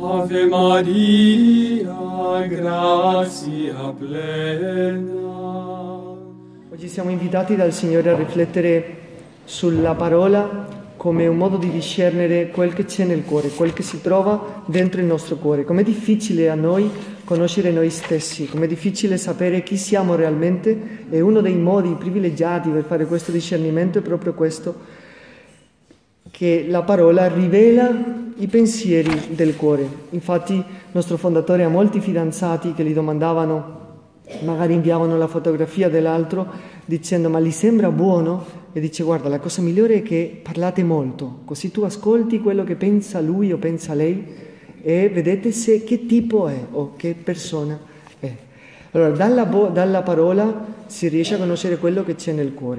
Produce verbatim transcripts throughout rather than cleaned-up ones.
Ave Maria, grazia plena. Oggi siamo invitati dal Signore a riflettere sulla parola come un modo di discernere quel che c'è nel cuore, quel che si trova dentro il nostro cuore. Com'è difficile a noi conoscere noi stessi, com'è difficile sapere chi siamo realmente, e uno dei modi privilegiati per fare questo discernimento è proprio questo, che la parola rivela i pensieri del cuore. Infatti il nostro fondatore ha molti fidanzati che gli domandavano, magari inviavano la fotografia dell'altro dicendo ma gli sembra buono? E dice guarda, la cosa migliore è che parlate molto, così tu ascolti quello che pensa lui o pensa lei e vedete se che tipo è o che persona è. Allora dalla, bo- dalla parola si riesce a conoscere quello che c'è nel cuore,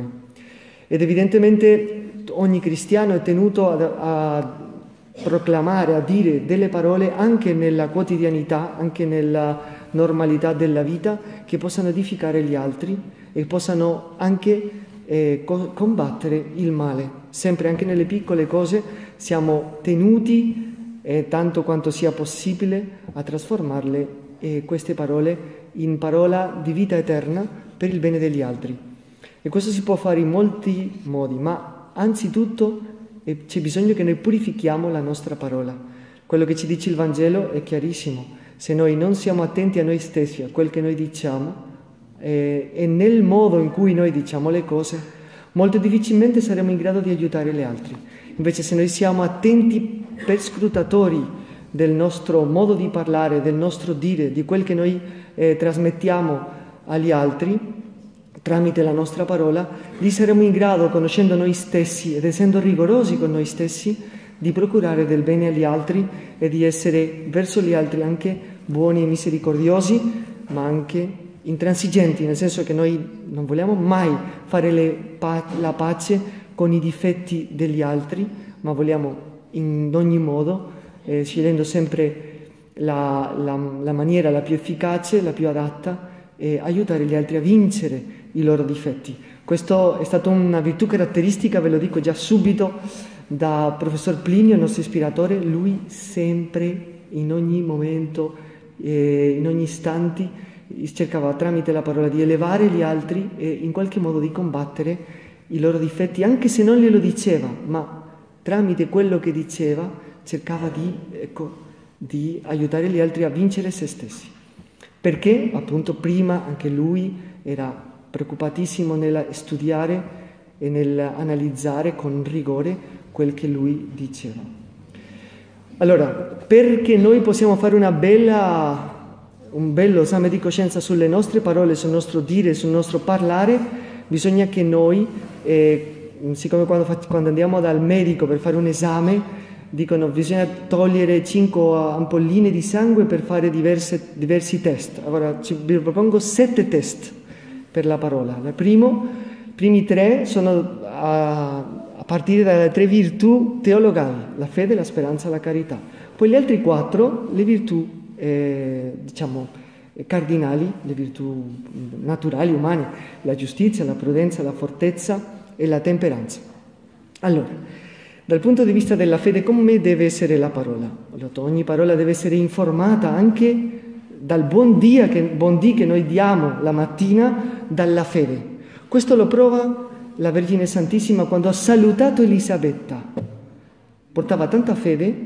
ed evidentemente ogni cristiano è tenuto a, a proclamare, a dire delle parole anche nella quotidianità, anche nella normalità della vita, che possano edificare gli altri e possano anche eh, co- combattere il male. Sempre anche nelle piccole cose siamo tenuti, eh, tanto quanto sia possibile, a trasformarle, eh, queste parole, in parola di vita eterna per il bene degli altri. E questo si può fare in molti modi, ma anzitutto eh, c'è bisogno che noi purifichiamo la nostra parola. Quello che ci dice il Vangelo è chiarissimo: se noi non siamo attenti a noi stessi, a quel che noi diciamo, eh, e nel modo in cui noi diciamo le cose, molto difficilmente saremo in grado di aiutare gli altri. Invece se noi siamo attenti, perscrutatori del nostro modo di parlare, del nostro dire, di quel che noi eh, trasmettiamo agli altri, tramite la nostra parola, lì saremo in grado, conoscendo noi stessi ed essendo rigorosi con noi stessi, di procurare del bene agli altri e di essere verso gli altri anche buoni e misericordiosi, ma anche intransigenti, nel senso che noi non vogliamo mai fare le pa- la pace con i difetti degli altri, ma vogliamo in ogni modo, eh, scegliendo sempre la, la, la maniera la più efficace, la più adatta, eh, aiutare gli altri a vincere i loro difetti. Questo è stata una virtù caratteristica, ve lo dico già subito, da professor Plinio, il nostro ispiratore. Lui sempre, in ogni momento, eh, in ogni istante, cercava tramite la parola di elevare gli altri e in qualche modo di combattere i loro difetti, anche se non glielo diceva, ma tramite quello che diceva cercava di, ecco, di aiutare gli altri a vincere se stessi. Perché, appunto, prima anche lui era preoccupatissimo nel studiare e nell'analizzare con rigore quel che lui diceva. Allora, perché noi possiamo fare una bella, un bello esame di coscienza sulle nostre parole, sul nostro dire, sul nostro parlare, bisogna che noi, eh, siccome quando, quando andiamo dal medico per fare un esame, dicono bisogna togliere cinque ampolline di sangue per fare diverse, diversi test. Allora vi propongo sette test per la parola. Il primo, i primi tre sono a, a partire dalle tre virtù teologali: la fede, la speranza e la carità. Poi gli altri quattro, le virtù eh, diciamo cardinali, le virtù naturali, umane: la giustizia, la prudenza, la fortezza e la temperanza. Allora, dal punto di vista della fede, come deve essere la parola? Allora, ogni parola deve essere informata anche dal buon Dio che, buon Dio che noi diamo la mattina, dalla fede. Questo lo prova la Vergine Santissima quando ha salutato Elisabetta. Portava tanta fede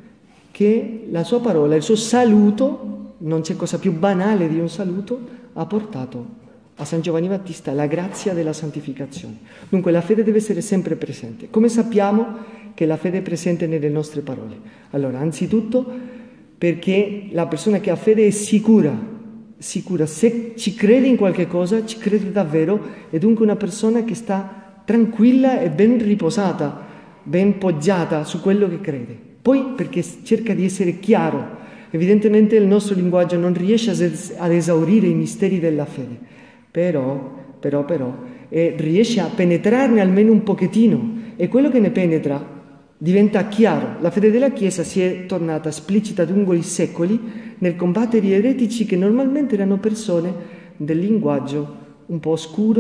che la sua parola, il suo saluto, non c'è cosa più banale di un saluto, ha portato a San Giovanni Battista la grazia della santificazione. Dunque la fede deve essere sempre presente. Come sappiamo che la fede è presente nelle nostre parole? Allora, anzitutto perché la persona che ha fede è sicura, sicura. Se ci crede in qualche cosa, ci crede davvero, è dunque una persona che sta tranquilla e ben riposata, ben poggiata su quello che crede. Poi perché cerca di essere chiaro. Evidentemente il nostro linguaggio non riesce ad esaurire i misteri della fede. Però, però, però, eh, riesce a penetrarne almeno un pochettino, e quello che ne penetra diventa chiaro. La fede della Chiesa si è tornata esplicita lungo i secoli nel combattere gli eretici, che normalmente erano persone del linguaggio un po' oscuro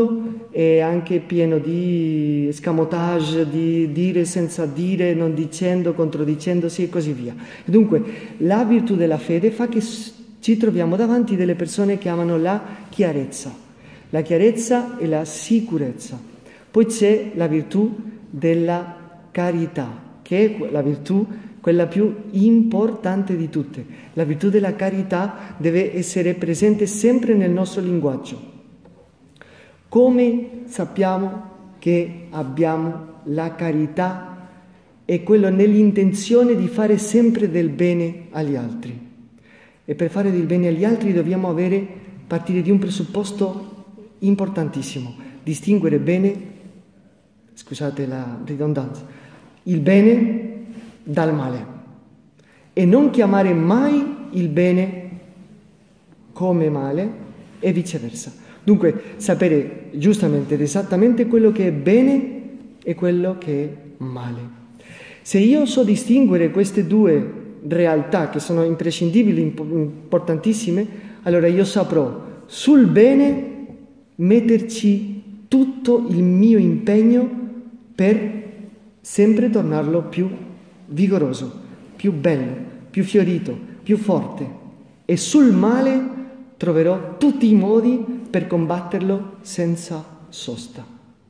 è anche pieno di escamotage, di dire senza dire, non dicendo, controdicendosi e così via. Dunque, la virtù della fede fa che ci troviamo davanti delle persone che amano la chiarezza, la chiarezza e la sicurezza. Poi c'è la virtù della carità, che è la virtù quella più importante di tutte. La virtù della carità deve essere presente sempre nel nostro linguaggio. Come sappiamo che abbiamo la carità? È quello nell'intenzione di fare sempre del bene agli altri. E per fare del bene agli altri dobbiamo avere, partire di un presupposto importantissimo: distinguere bene, scusate la ridondanza, il bene dal male e non chiamare mai il bene come male e viceversa. Dunque sapere giustamente ed esattamente quello che è bene e quello che è male. Se io so distinguere queste due realtà che sono imprescindibili, importantissime, allora io saprò sul bene metterci tutto il mio impegno per sempre tornarlo più vigoroso, più bello, più fiorito, più forte, e sul male troverò tutti i modi per combatterlo senza sosta.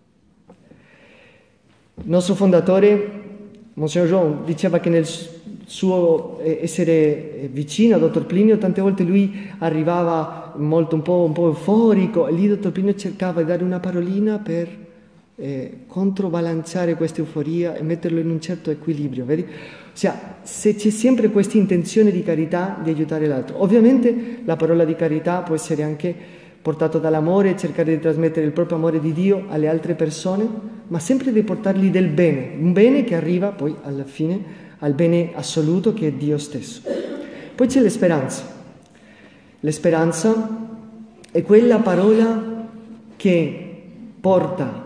Il nostro fondatore, Monsignor Jean, diceva che nel suo essere vicino a Dottor Plinio tante volte lui arrivava molto un po', un po' euforico, e lì Dottor Plinio cercava di dare una parolina per eh, controbilanciare questa euforia e metterlo in un certo equilibrio, vedi? Ossia, se c'è sempre questa intenzione di carità, di aiutare l'altro. Ovviamente la parola di carità può essere anche portato dall'amore, cercare di trasmettere il proprio amore di Dio alle altre persone, ma sempre di portargli del bene, un bene che arriva poi alla fine al bene assoluto che è Dio stesso. Poi c'è l'esperanza. L'esperanza è quella parola che porta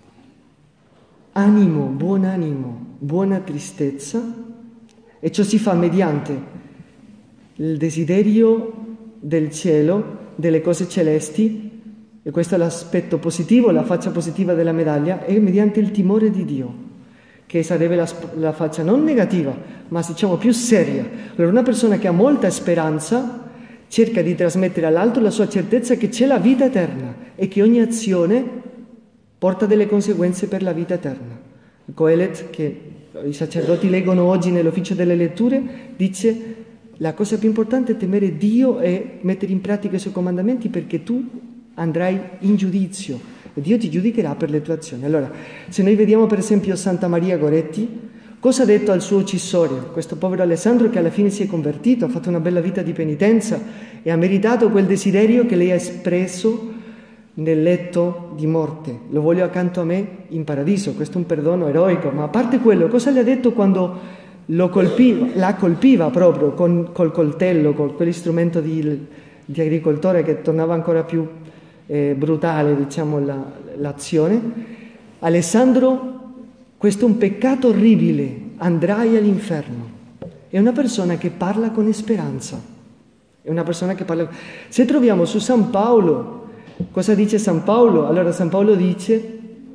animo, buon animo, buona tristezza, e ciò si fa mediante il desiderio del cielo, delle cose celesti, e questo è l'aspetto positivo, la faccia positiva della medaglia, e mediante il timore di Dio, che sarebbe la, la faccia non negativa, ma diciamo più seria. Allora una persona che ha molta speranza cerca di trasmettere all'altro la sua certezza che c'è la vita eterna e che ogni azione porta delle conseguenze per la vita eterna. Il Coelet, che i sacerdoti leggono oggi nell'ufficio delle letture, dice: la cosa più importante è temere Dio e mettere in pratica i suoi comandamenti, perché tu andrai in giudizio e Dio ti giudicherà per le tue azioni. Allora, se noi vediamo per esempio Santa Maria Goretti, cosa ha detto al suo uccisorio, questo povero Alessandro che alla fine si è convertito, ha fatto una bella vita di penitenza e ha meritato quel desiderio che lei ha espresso nel letto di morte: lo voglio accanto a me in paradiso. Questo è un perdono eroico. Ma a parte quello, cosa le ha detto quando lo colpiva, la colpiva proprio con, col coltello, con quell'istrumento di, di agricoltore che tornava ancora più eh, brutale, diciamo, la, l'azione? Alessandro, questo è un peccato orribile, andrai all'inferno. È una persona che parla con speranza, è una persona che parla. Se troviamo su San Paolo, cosa dice San Paolo? Allora San Paolo dice: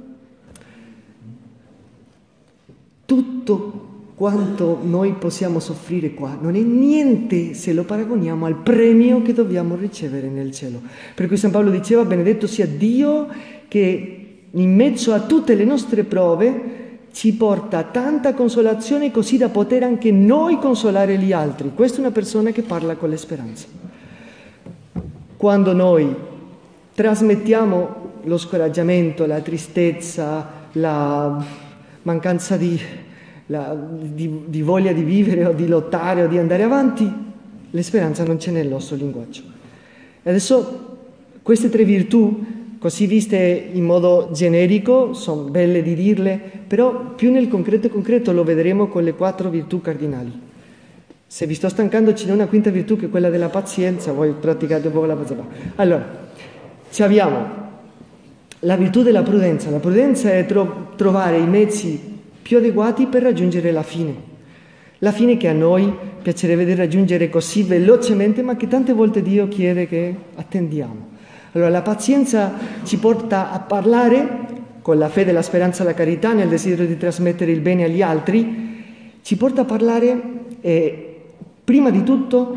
tutto quanto noi possiamo soffrire qua non è niente se lo paragoniamo al premio che dobbiamo ricevere nel cielo. Per cui San Paolo diceva: benedetto sia Dio che in mezzo a tutte le nostre prove ci porta tanta consolazione, così da poter anche noi consolare gli altri. Questa è una persona che parla con l'esperanza. Quando noi trasmettiamo lo scoraggiamento, la tristezza, la mancanza di, la, di, di voglia di vivere o di lottare o di andare avanti, l'esperanza non c'è nel nostro linguaggio. E adesso queste tre virtù, così viste in modo generico, sono belle di dirle, però più nel concreto concreto lo vedremo con le quattro virtù cardinali. Se vi sto stancando, ce n'è una quinta virtù che è quella della pazienza, voi praticate un po' la pazienza. Allora, ci abbiamo la virtù della prudenza. La prudenza è tro- trovare i mezzi più adeguati per raggiungere la fine. La fine che a noi piacerebbe raggiungere così velocemente, ma che tante volte Dio chiede che attendiamo. Allora la pazienza ci porta a parlare con la fede, la speranza, la carità, nel desiderio di trasmettere il bene agli altri, ci porta a parlare eh, prima di tutto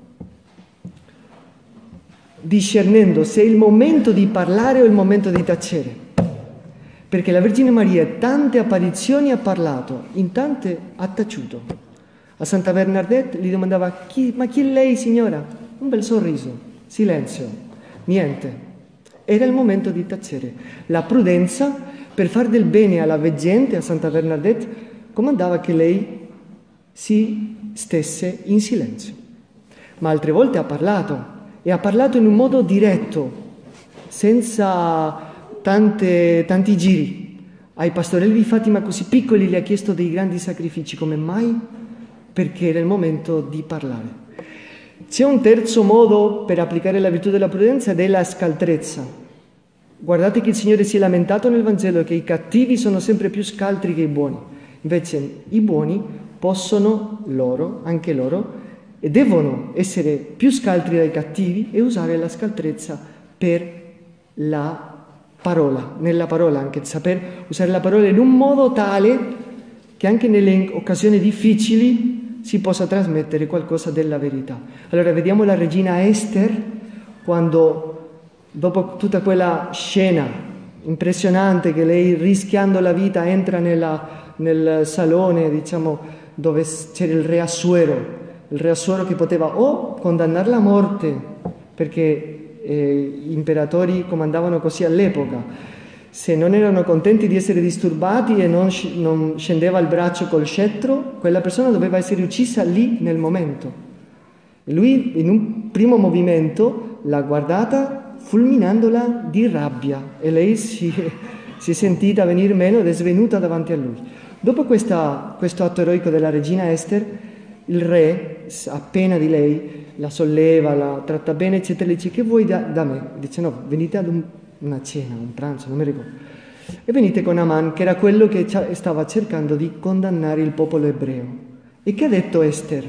discernendo se è il momento di parlare o il momento di tacere. Perché la Vergine Maria in tante apparizioni ha parlato, in tante ha taciuto. A Santa Bernadette gli domandava, chi, ma chi è lei signora? Un bel sorriso, silenzio, niente. Era il momento di tacere. La prudenza, per fare del bene alla veggente, a Santa Bernadette, comandava che lei si stesse in silenzio. Ma altre volte ha parlato, e ha parlato in un modo diretto, senza tante, tanti giri. Ai pastorelli di Fatima così piccoli gli ha chiesto dei grandi sacrifici. Come mai? Perché era il momento di parlare. C'è un terzo modo per applicare la virtù della prudenza ed è la scaltrezza. Guardate che il Signore si è lamentato nel Vangelo che i cattivi sono sempre più scaltri che i buoni. Invece i buoni possono loro, anche loro, e devono essere più scaltri dai cattivi e usare la scaltrezza per la parola, nella parola, anche saper usare la parola in un modo tale che anche nelle occasioni difficili si possa trasmettere qualcosa della verità. Allora vediamo la regina Ester quando, dopo tutta quella scena impressionante che lei, rischiando la vita, entra nella, nel salone, diciamo, dove c'era il re Assuero, il re Assuero che poteva o condannarla a morte, perché eh, gli imperatori comandavano così all'epoca, se non erano contenti di essere disturbati e non, non scendeva il braccio col scettro, quella persona doveva essere uccisa lì nel momento. E lui in un primo movimento l'ha guardata fulminandola di rabbia e lei si, si è sentita venire meno ed è svenuta davanti a lui. Dopo questa, questo atto eroico della regina Ester, il re, appena di lei, la solleva, la tratta bene, eccetera, le dice: che vuoi da, da me? Dice: no, venite ad un, una cena, un pranzo, non mi ricordo. E venite con Aman, che era quello che stava cercando di condannare il popolo ebreo. E che ha detto Ester?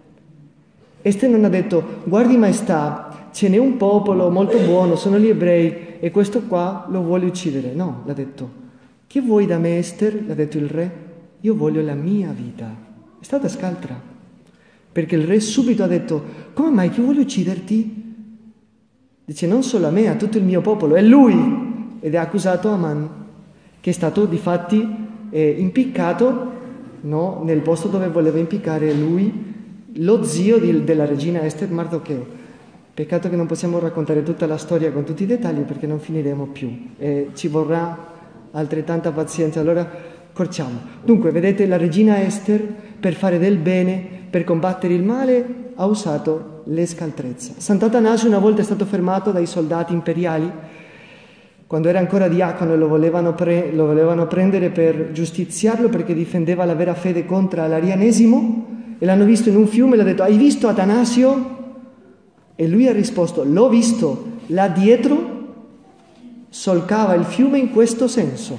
Ester non ha detto: guardi maestà, ce n'è un popolo molto buono, sono gli ebrei, e questo qua lo vuole uccidere. No, l'ha detto: che vuoi da me, Ester? L'ha detto il re: io voglio la mia vita. È stata scaltra. Perché il re subito ha detto: come mai, chi vuole ucciderti? Dice: non solo a me, a tutto il mio popolo, è lui! Ed è accusato Aman, che è stato difatti eh, impiccato, no, nel posto dove voleva impiccare lui, lo zio di, della regina Ester, Mardocheo. Peccato che non possiamo raccontare tutta la storia con tutti i dettagli perché non finiremo più e ci vorrà altrettanta pazienza, allora corciamo. Dunque, vedete, la regina Ester, per fare del bene, per combattere il male, ha usato le scaltrezze. Sant'Atanasio una volta è stato fermato dai soldati imperiali, quando era ancora diacono, lo volevano, pre- lo volevano prendere per giustiziarlo perché difendeva la vera fede contro l'arianesimo, e l'hanno visto in un fiume e le ha detto: hai visto Atanasio? E lui ha risposto: l'ho visto, là dietro solcava il fiume in questo senso.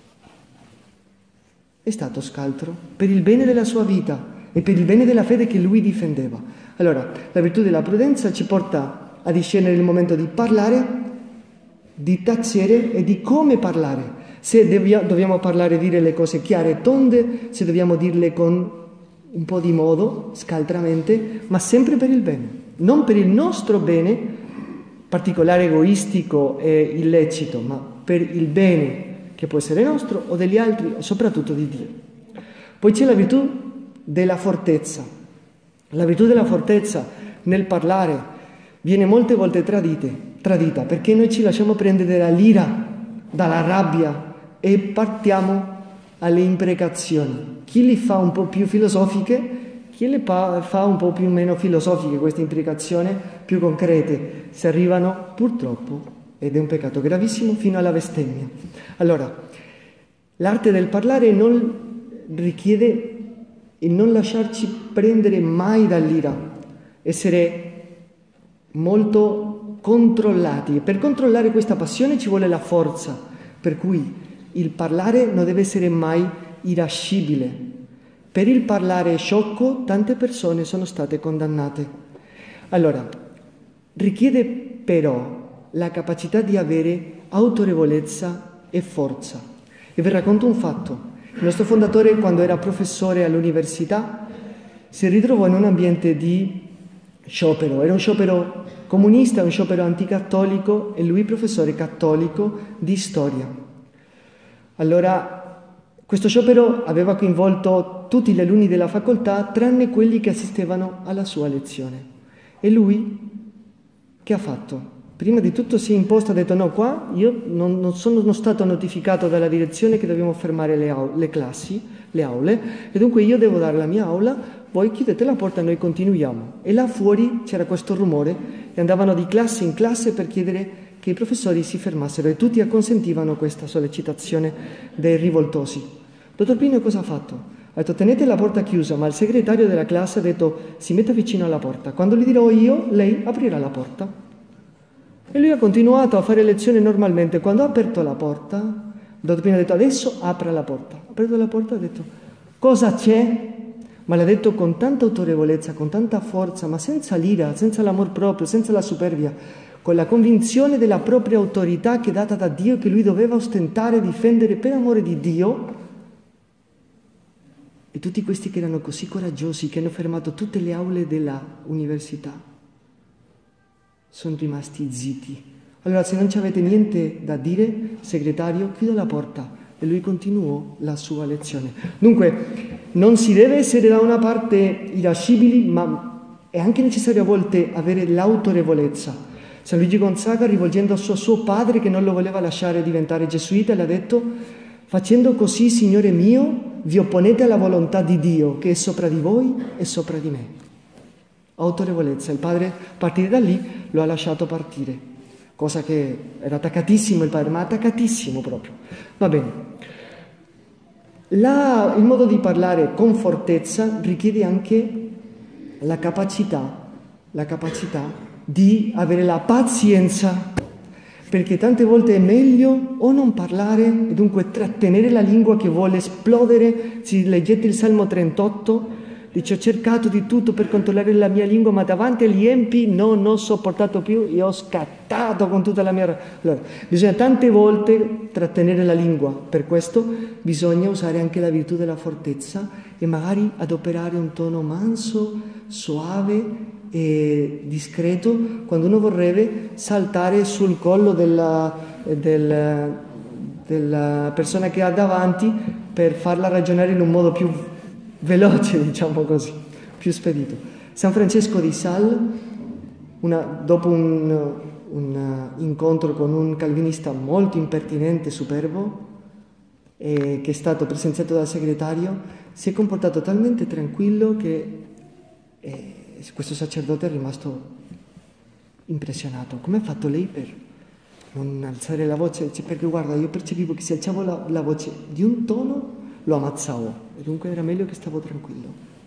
È stato scaltro per il bene della sua vita e per il bene della fede che lui difendeva. Allora, la virtù della prudenza ci porta a discernere il momento di parlare, di tacere e di come parlare. Se dobbiamo parlare, dire le cose chiare e tonde, se dobbiamo dirle con un po' di modo, scaltramente, ma sempre per il bene. Non per il nostro bene, particolare, egoistico e illecito, ma per il bene che può essere nostro o degli altri, e soprattutto di Dio. Poi c'è la virtù della fortezza. La virtù della fortezza nel parlare viene molte volte tradite, tradita, perché noi ci lasciamo prendere dall'ira, dalla rabbia e partiamo alle imprecazioni. Chi li fa un po' più filosofiche, chi le fa un po' più meno filosofiche, queste imprecazioni più concrete, si arrivano purtroppo, ed è un peccato gravissimo, fino alla bestemmia. Allora, l'arte del parlare non richiede il non lasciarci prendere mai dall'ira, essere molto controllati. E per controllare questa passione ci vuole la forza, per cui il parlare non deve essere mai irascibile. Per il parlare sciocco tante persone sono state condannate. Allora, richiede però la capacità di avere autorevolezza e forza. E vi racconto un fatto. Il nostro fondatore, quando era professore all'università, si ritrovò in un ambiente di sciopero. Era un sciopero comunista, un sciopero anticattolico, e lui professore cattolico di storia. Allora, questo sciopero aveva coinvolto tutti gli alunni della facoltà, tranne quelli che assistevano alla sua lezione. E lui, che ha fatto? Prima di tutto si è imposto, ha detto no, qua io non, non sono stato notificato dalla direzione che dobbiamo fermare le, au- le classi, le aule, e dunque io devo dare la mia aula, voi chiudete la porta e noi continuiamo. E là fuori c'era questo rumore e andavano di classe in classe per chiedere che i professori si fermassero, e tutti acconsentivano questa sollecitazione dei rivoltosi. Dottor Pino cosa ha fatto? Ha detto tenete la porta chiusa, ma il segretario della classe ha detto si metta vicino alla porta, quando gli dirò io lei aprirà la porta. E lui ha continuato a fare lezione normalmente. Quando ha aperto la porta, il dottor Pino ha detto adesso apra la porta. Ha aperto la porta e ha detto cosa c'è? Ma l'ha detto con tanta autorevolezza, con tanta forza, ma senza l'ira, senza l'amor proprio, senza la superbia, con la convinzione della propria autorità che è data da Dio, che lui doveva ostentare e difendere per amore di Dio. E tutti questi che erano così coraggiosi, che hanno fermato tutte le aule della università, sono rimasti zitti. Allora, se non ci avete niente da dire, segretario, chiuda la porta. E lui continuò la sua lezione. Dunque, non si deve essere da una parte irascibili, ma è anche necessario a volte avere l'autorevolezza. San Luigi Gonzaga, rivolgendosi a suo padre che non lo voleva lasciare diventare gesuita, le ha detto facendo così, Signore mio, vi opponete alla volontà di Dio che è sopra di voi e sopra di me. Autorevolezza. Il padre, a partire da lì, lo ha lasciato partire, cosa che era attaccatissimo il padre, ma attaccatissimo proprio. Va bene. La, il modo di parlare con fortezza richiede anche la capacità, la capacità di avere la pazienza, perché tante volte è meglio o non parlare e dunque trattenere la lingua che vuole esplodere. Se leggete il Salmo trentotto, dice ho cercato di tutto per controllare la mia lingua, ma davanti agli empi non ho sopportato più e ho scattato con tutta la mia... Allora, bisogna tante volte trattenere la lingua, per questo bisogna usare anche la virtù della fortezza e magari adoperare un tono manso, soave e discreto quando uno vorrebbe saltare sul collo della, del, della persona che ha davanti per farla ragionare in un modo più veloce, diciamo così, più spedito. San Francesco di Sales, una, dopo un, un incontro con un calvinista molto impertinente, superbo, eh, che è stato presenziato dal segretario, si è comportato talmente tranquillo che eh, questo sacerdote è rimasto impressionato. Come ha fatto lei per non alzare la voce? Cioè, perché guarda, io percepivo che se alzavo la, la voce di un tono lo ammazzavo, e dunque era meglio che stavo tranquillo.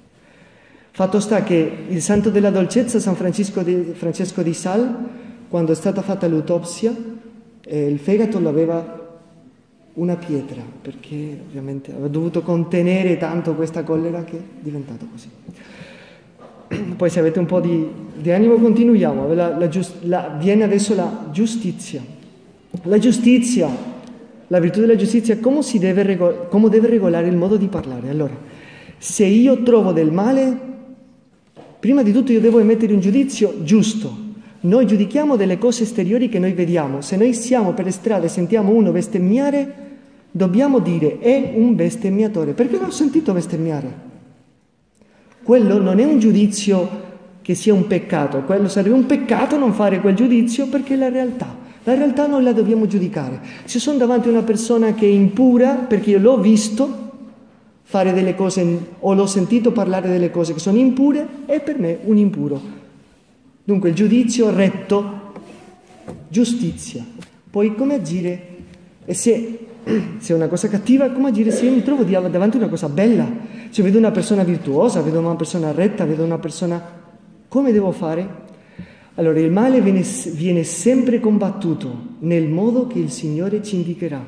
Fatto sta che il santo della dolcezza, San Francisco di, Francesco di Sales, quando è stata fatta l'autopsia, eh, il fegato lo aveva una pietra, perché ovviamente aveva dovuto contenere tanto questa collera che è diventato così. Poi se avete un po' di, di animo continuiamo. La, la giust, la, viene adesso la giustizia. La giustizia, la virtù della giustizia, come, si deve regol- come deve regolare il modo di parlare. Allora, se io trovo del male, prima di tutto io devo emettere un giudizio giusto. Noi giudichiamo delle cose esteriori che noi vediamo. Se noi siamo per le strade e sentiamo uno bestemmiare, dobbiamo dire è un bestemmiatore, perché l'ho sentito bestemmiare. Quello non è un giudizio che sia un peccato, quello sarebbe un peccato non fare quel giudizio, perché è la realtà. La realtà non la dobbiamo giudicare. Se sono davanti a una persona che è impura, perché io l'ho visto fare delle cose o l'ho sentito parlare delle cose che sono impure, è per me un impuro. Dunque il giudizio retto, giustizia. Poi come agire? E se, se è una cosa cattiva, come agire se io mi trovo davanti a una cosa bella? Se vedo una persona virtuosa, vedo una persona retta, vedo una persona... Come devo fare? Allora, il male viene, viene sempre combattuto nel modo che il Signore ci indicherà.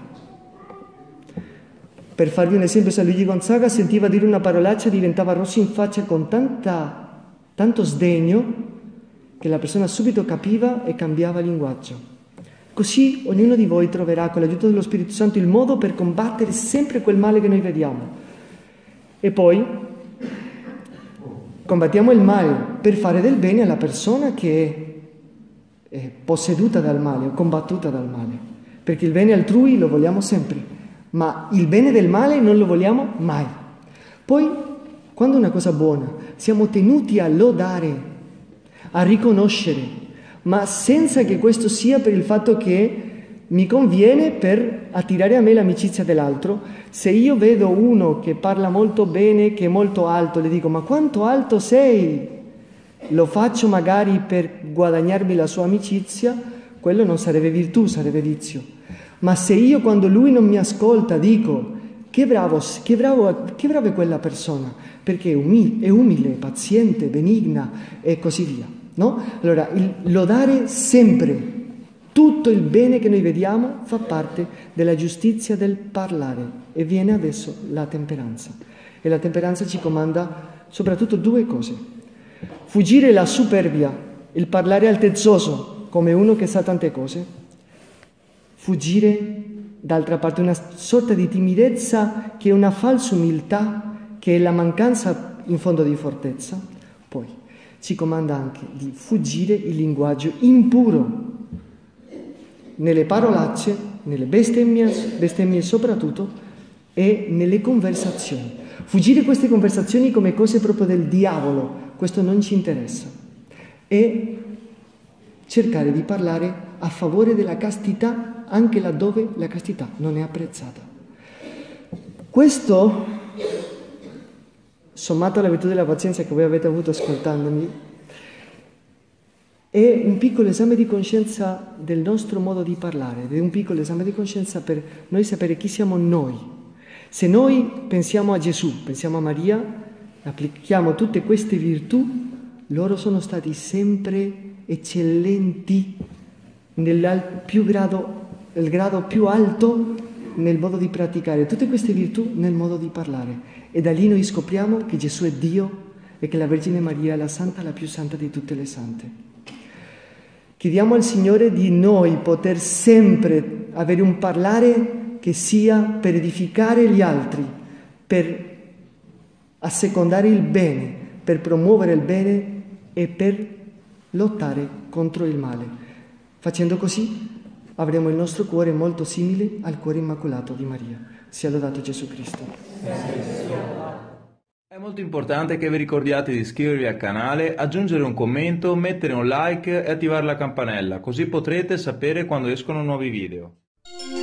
Per farvi un esempio, San Luigi Gonzaga sentiva dire una parolaccia, diventava rosso in faccia con tanta, tanto sdegno che la persona subito capiva e cambiava linguaggio. Così ognuno di voi troverà con l'aiuto dello Spirito Santo il modo per combattere sempre quel male che noi vediamo. E poi combattiamo il male per fare del bene alla persona che è posseduta dal male o combattuta dal male. Perché il bene altrui lo vogliamo sempre, ma il bene del male non lo vogliamo mai. Poi, quando è una cosa buona, siamo tenuti a lodare, a riconoscere, ma senza che questo sia per il fatto che mi conviene per attirare a me l'amicizia dell'altro. Se io vedo uno che parla molto bene, che è molto alto, le dico: ma quanto alto sei? Lo faccio magari per guadagnarmi la sua amicizia, quello non sarebbe virtù, sarebbe vizio. Ma se io, quando lui non mi ascolta, dico: che bravo, che bravo, che bravo è quella persona, perché è umile, è umile, paziente, benigna e così via, no? Allora, il lodare sempre tutto il bene che noi vediamo fa parte della giustizia del parlare, e viene adesso la temperanza. E la temperanza ci comanda soprattutto due cose: fuggire la superbia, il parlare altezzoso come uno che sa tante cose, fuggire d'altra parte una sorta di timidezza che è una falsa umiltà, che è la mancanza in fondo di fortezza. Poi ci comanda anche di fuggire il linguaggio impuro, nelle parolacce, nelle bestemmie, bestemmie soprattutto, e nelle conversazioni. Fuggire queste conversazioni come cose proprio del diavolo, questo non ci interessa. E cercare di parlare a favore della castità, anche laddove la castità non è apprezzata. Questo, sommato alla virtù della pazienza che voi avete avuto ascoltandomi, è un piccolo esame di coscienza del nostro modo di parlare, ed è un piccolo esame di coscienza per noi sapere chi siamo noi. Se noi pensiamo a Gesù, pensiamo a Maria, applichiamo tutte queste virtù, loro sono stati sempre eccellenti nel più grado, nel grado più alto nel modo di praticare tutte queste virtù nel modo di parlare. E da lì noi scopriamo che Gesù è Dio e che la Vergine Maria è la santa, la più santa di tutte le sante. Chiediamo al Signore di noi poter sempre avere un parlare che sia per edificare gli altri, per assecondare il bene, per promuovere il bene e per lottare contro il male. Facendo così avremo il nostro cuore molto simile al cuore immacolato di Maria. Sia lodato Gesù Cristo. È molto importante che vi ricordiate di iscrivervi al canale, aggiungere un commento, mettere un like e attivare la campanella, così potrete sapere quando escono nuovi video.